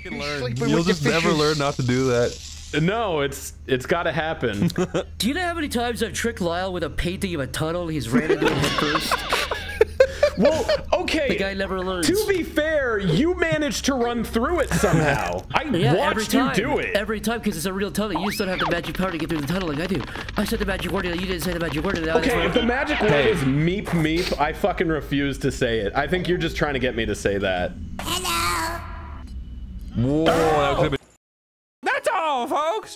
fucking learn. You'll just never learn not to do that. No, it's got to happen. Do you know how many times I've tricked Lyle with a painting of a tunnel? He's ran into it head first. Well, okay. The guy never learns. To be fair, you managed to run through it somehow. I watched you do it. Every time, because it's a real tunnel. You just don't have the magic power to get through the tunnel like I do. I said the magic word, and you didn't say the magic word. Okay, if the magic word is meep meep, I fucking refuse to say it. I think you're just trying to get me to say that. Hello. Whoa, that could have been. That's all, folks.